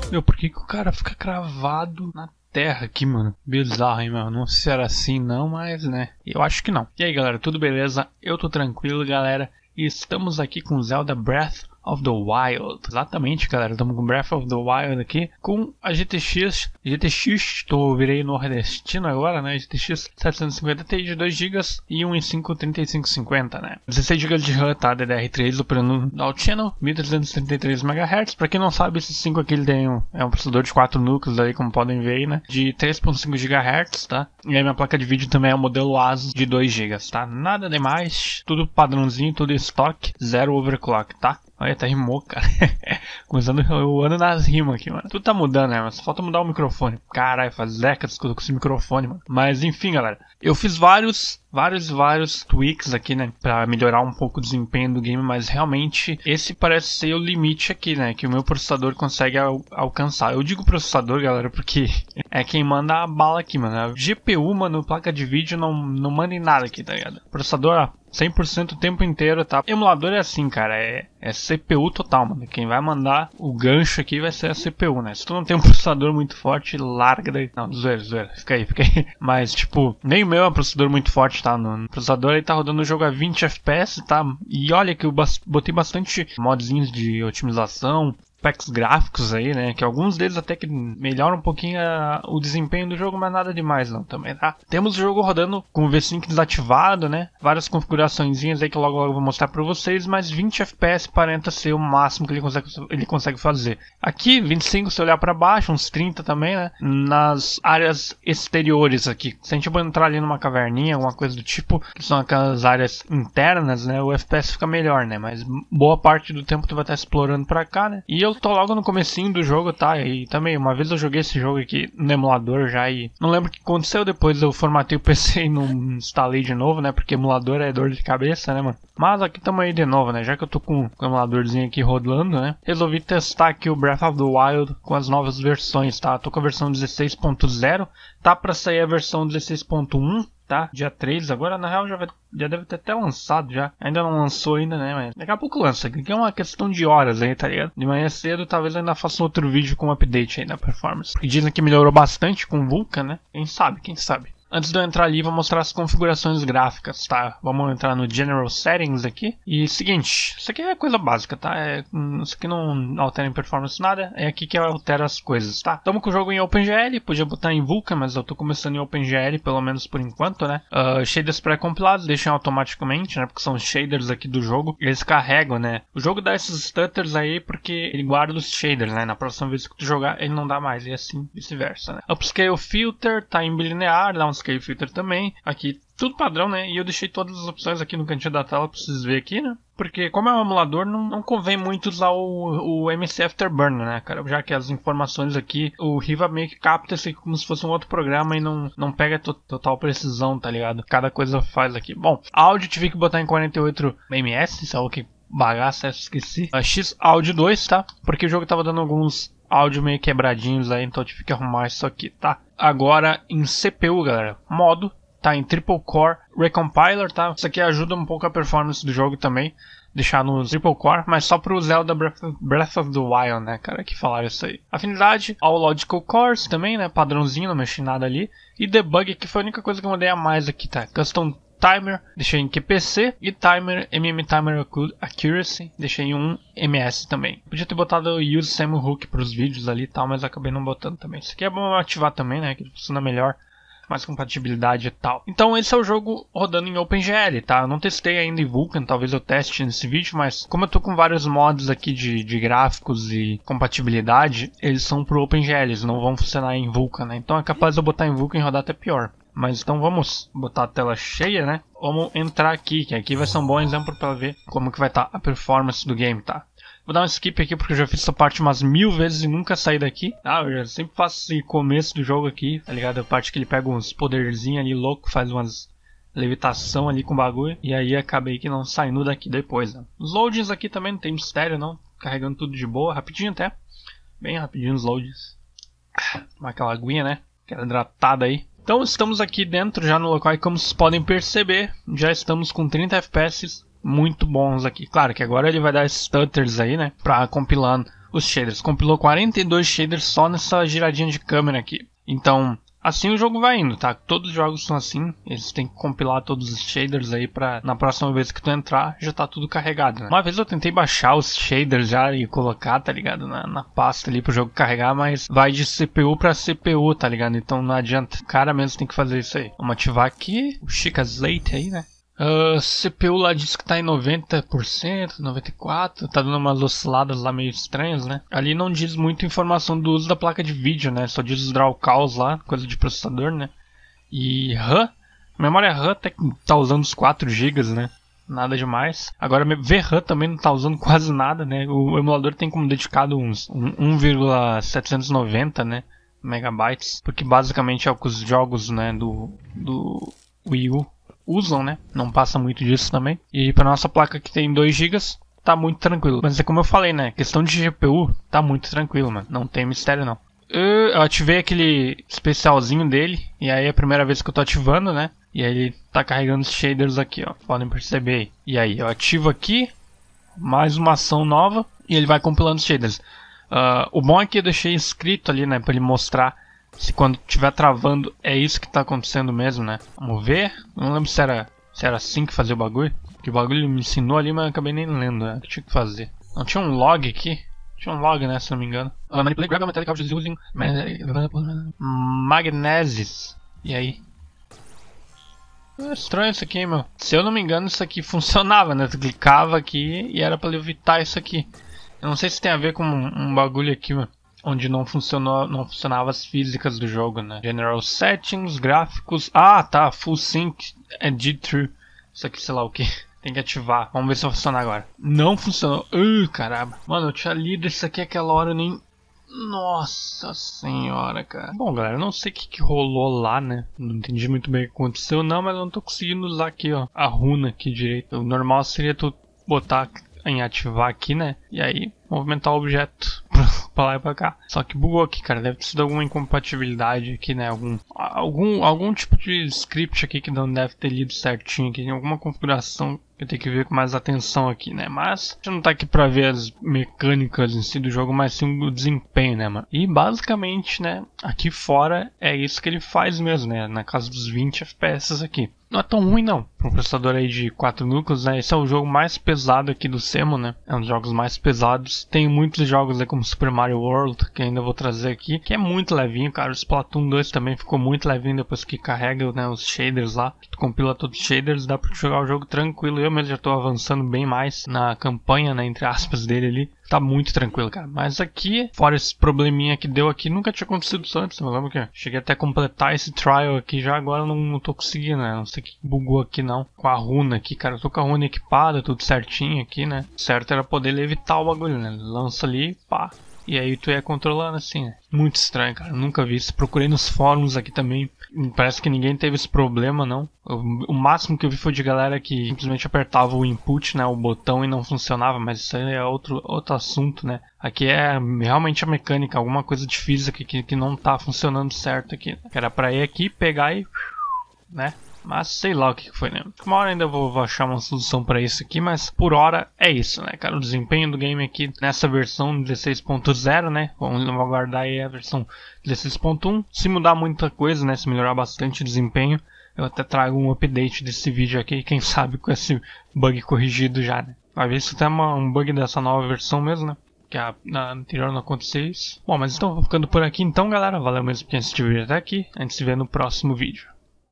Meu, por que que o cara fica cravado na terra aqui, mano? Bizarro, hein, mano? Não sei se era assim não, mas, né, eu acho que não. E aí, galera, tudo beleza? Eu tô tranquilo, galera. E estamos aqui com Zelda Breath of the Wild. Exatamente, galera, estamos com Breath of the Wild aqui com a GTX, virei nordestino agora, né? GTX 750 Ti de 2GB e 1.5 3550, né? 16GB de RAM, tá? DDR3 operando no Alt Channel, 1333 MHz. Pra quem não sabe, esse 5 aqui ele tem um processador de 4 núcleos aí, como podem ver aí, né? De 3.5 GHz, tá? E aí minha placa de vídeo também é o modelo ASUS de 2GB, tá? Nada demais, tudo padrãozinho, tudo estoque, zero overclock, tá? Olha, até rimou, cara. Começando o ano nas rimas aqui, mano. Tudo tá mudando, né? Mas só falta mudar o microfone. Caralho, faz décadas que eu tô com esse microfone, mano. Mas enfim, galera. Eu fiz vários tweaks aqui, né? Pra melhorar um pouco o desempenho do game. Mas realmente, esse parece ser o limite aqui, né? Que o meu processador consegue alcançar. Eu digo processador, galera, porque é quem manda a bala aqui, mano. A GPU, mano, placa de vídeo não manda em nada aqui, tá ligado? Processador, 100% o tempo inteiro, tá? Emulador é assim, cara, é CPU total, mano. Quem vai mandar o gancho aqui vai ser a CPU, né? Se tu não tem um processador muito forte, larga daí. Não, zoeira, fica aí. Mas, tipo, nem o meu é um processador muito forte, tá? No processador aí tá rodando o jogo a 20 FPS, tá? E olha que eu botei bastante modzinhos de otimização, packs gráficos aí, né, que alguns deles até que melhoram um pouquinho o desempenho do jogo, mas nada demais não também, tá? Temos o jogo rodando com o V5 desativado, né, várias configuraçõezinhas aí que logo eu vou mostrar pra vocês, mas 20 FPS aparenta ser o máximo que ele consegue fazer. Aqui, 25 se olhar pra baixo, uns 30 também, né, nas áreas exteriores aqui. Se a gente for entrar ali numa caverninha, alguma coisa do tipo, que são aquelas áreas internas, né, o FPS fica melhor, né, mas boa parte do tempo tu vai estar explorando pra cá, né, e eu tô logo no comecinho do jogo, tá? E também, uma vez eu joguei esse jogo aqui no emulador já e não lembro o que aconteceu depois. Eu formatei o PC e não instalei de novo, né? Porque emulador é dor de cabeça, né, mano? Mas aqui tamo aí de novo, né? Já que eu tô com o emuladorzinho aqui rodando, né? Resolvi testar aqui o Breath of the Wild com as novas versões, tá? Tô com a versão 16.0, tá pra sair a versão 16.1. Tá? Dia 3, agora na real já deve ter até lançado já. Ainda não lançou ainda, né? Mas daqui a pouco lança. Aqui é uma questão de horas aí, tá ligado? De manhã cedo, talvez ainda faça outro vídeo com um update aí na performance. Porque dizem que melhorou bastante com o Vulkan, né? Quem sabe, quem sabe. Antes de eu entrar ali, vou mostrar as configurações gráficas, tá? Vamos entrar no General Settings aqui. E seguinte, isso aqui é coisa básica, tá? Isso aqui não altera em performance nada. É aqui que altera as coisas, tá? Estamos com o jogo em OpenGL, podia botar em Vulkan, mas eu tô começando em OpenGL, pelo menos por enquanto, né? Shaders pré-compilados, deixam automaticamente, né? Porque são shaders aqui do jogo. Eles carregam, né? O jogo dá esses stutters aí porque ele guarda os shaders, né? Na próxima vez que tu jogar, ele não dá mais. E assim, vice-versa, né? Upscale Filter, tá em bilinear, dá um Scale Filter também, aqui tudo padrão, né? E eu deixei todas as opções aqui no cantinho da tela pra vocês verem aqui, né? Porque como é um emulador, não convém muito usar o MC Afterburner, né, cara? Já que as informações aqui, o Riva meio que capta isso aqui como se fosse um outro programa e não pega total precisão, tá ligado? Cada coisa faz aqui. Bom, áudio tive que botar em 48 ms, isso é o que bagaça, esqueci. X Audio 2, tá? Porque o jogo tava dando alguns áudio meio quebradinhos aí, então eu tive que arrumar isso aqui, tá? Agora em CPU, galera, modo, tá em Triple Core Recompiler, tá? Isso aqui ajuda um pouco a performance do jogo também, deixar no Triple Core, mas só pro Zelda Breath of the Wild, né, cara, que falaram isso aí. Afinidade, All Logical Cores também, né, padrãozinho, não mexi nada ali. E Debug, que foi a única coisa que eu mudei a mais aqui, tá? Custom Timer, deixei em QPC, e Timer, Timer Accuracy, deixei em 1 ms também. Podia ter botado o Use SamHook pros vídeos ali e tal, mas acabei não botando também. Isso aqui é bom ativar também, né, que funciona melhor, mais compatibilidade e tal. Então esse é o jogo rodando em OpenGL, tá? Eu não testei ainda em Vulkan, talvez eu teste nesse vídeo, mas como eu tô com vários mods aqui de gráficos e compatibilidade, eles são pro OpenGL, eles não vão funcionar em Vulkan, né? Então é capaz de eu botar em Vulkan e rodar até pior. Mas então vamos botar a tela cheia, né? Vamos entrar aqui, que aqui vai ser um bom exemplo para ver como que vai estar a performance do game, tá? Vou dar um skip aqui porque eu já fiz essa parte umas 1000 vezes e nunca saí daqui. Ah, eu já sempre faço esse começo do jogo aqui, tá ligado? A parte que ele pega uns poderzinhos ali louco, faz umas levitação ali com o bagulho. E aí acabei que não saindo daqui depois, né? Os loadings aqui também não tem mistério, não. Carregando tudo de boa, rapidinho até. Bem rapidinho os loadings. Tomar aquela aguinha, né? Aquela hidratada aí. Então estamos aqui dentro já no local e como vocês podem perceber, já estamos com 30 FPS muito bons aqui. Claro que agora ele vai dar stutters aí, né, pra compilando os shaders. Compilou 42 shaders só nessa giradinha de câmera aqui. Então, assim o jogo vai indo, tá? Todos os jogos são assim. Eles têm que compilar todos os shaders aí pra na próxima vez que tu entrar já tá tudo carregado, né? Uma vez eu tentei baixar os shaders já e colocar, tá ligado? Na pasta ali pro jogo carregar, mas vai de CPU pra CPU, tá ligado? Então não adianta. O cara mesmo tem que fazer isso aí. Vamos ativar aqui o Chica Slate aí, né? CPU lá diz que tá em 90%, 94%, tá dando umas osciladas lá meio estranhas, né? Ali não diz muita informação do uso da placa de vídeo, né? Só diz os draw calls lá, coisa de processador, né? E RAM, memória RAM até que tá usando os 4 GB, né? Nada demais. Agora VRAM também não tá usando quase nada, né? O emulador tem como dedicado uns 1,790, né? megabytes, porque basicamente é o que os jogos, né, do Wii U usam, né? Não passa muito disso também. E para nossa placa que tem 2 GB, tá muito tranquilo. Mas é como eu falei, né? Questão de GPU, tá muito tranquilo, mano. Não tem mistério, não. Eu ativei aquele especialzinho dele. E aí é a primeira vez que eu tô ativando, né? E aí ele tá carregando os shaders aqui, ó. Podem perceber aí. E aí eu ativo aqui. Mais uma ação nova. E ele vai compilando os shaders. O bom é que eu deixei escrito ali, né? Pra ele mostrar se quando estiver travando é isso que tá acontecendo mesmo, né? Vamos ver. Não lembro se era assim que fazia o bagulho. Que o bagulho me ensinou ali, mas eu acabei nem lendo, né? O que tinha que fazer. Não tinha um log aqui? Tinha um log, né? Se não me engano. Manipulate gravel metallic objects using magnesis. E aí? É estranho isso aqui, meu. Se eu não me engano, isso aqui funcionava, né? Tu clicava aqui e era pra levitar isso aqui. Eu não sei se tem a ver com um bagulho aqui, mano. Onde não funcionava as físicas do jogo, né? General Settings, gráficos. Ah, tá. Full Sync Edit True. Isso aqui, sei lá o que. Tem que ativar. Vamos ver se vai funcionar agora. Não funcionou. Caramba. Mano, eu tinha lido isso aqui aquela hora, eu nem... Nossa senhora, cara. Bom, galera, eu não sei o que rolou lá, né? Não entendi muito bem o que aconteceu, não. Mas eu não tô conseguindo usar aqui, ó. A runa aqui direito. O normal seria tu botar em ativar aqui, né? E aí, movimentar o objeto pra lá e pra cá. Só que bugou aqui, cara. Deve ter sido alguma incompatibilidade aqui, né? Algum tipo de script aqui que não deve ter lido certinho aqui. Alguma configuração que eu tenho que ver com mais atenção aqui, né? Mas a gente não tá aqui pra ver as mecânicas em si do jogo, mas sim o desempenho, né, mano? E basicamente, né? Aqui fora é isso que ele faz mesmo, né? Na casa dos 20 FPS aqui. Não é tão ruim, não. Para um processador aí de 4 núcleos, né? Esse é o jogo mais pesado aqui do Semo, né? É um dos jogos mais pesados. Tem muitos jogos aí como Super Mario World, que ainda vou trazer aqui, que é muito levinho, cara. O Splatoon 2 também ficou muito levinho depois que carrega, né, os shaders lá. Que tu compila todos os shaders, dá pra jogar o jogo tranquilo. Eu mesmo já tô avançando bem mais na campanha, né, entre aspas, dele ali. Tá muito tranquilo, cara. Mas aqui, fora esse probleminha que deu aqui, nunca tinha acontecido isso antes, não lembro o que. Cheguei até a completar esse trial aqui já, agora não tô conseguindo, né? Não sei o que bugou aqui não. Com a runa aqui, cara. Eu tô com a runa equipada, tudo certinho aqui, né? Certo era poder levitar o bagulho, né? Lança ali, pá. E aí tu ia controlando assim, né? Muito estranho, cara. Nunca vi isso. Procurei nos fóruns aqui também. Parece que ninguém teve esse problema, não. O máximo que eu vi foi de galera que simplesmente apertava o input, né? O botão e não funcionava. Mas isso aí é outro assunto, né? Aqui é realmente a mecânica. Alguma coisa de física que não tá funcionando certo aqui. Era pra ir aqui, pegar e... né? Mas sei lá o que foi, né? Uma hora ainda vou achar uma solução pra isso aqui, mas por hora é isso, né, cara? O desempenho do game aqui nessa versão 16.0, né? Vamos aguardar aí a versão 16.1. Se mudar muita coisa, né? Se melhorar bastante o desempenho, eu até trago um update desse vídeo aqui, quem sabe com esse bug corrigido já, né? Vai ver se tem um bug dessa nova versão mesmo, né? Que na anterior não aconteceu isso. Bom, mas então vou ficando por aqui então, galera. Valeu mesmo por quem assistiu o vídeo até aqui. A gente se vê no próximo vídeo.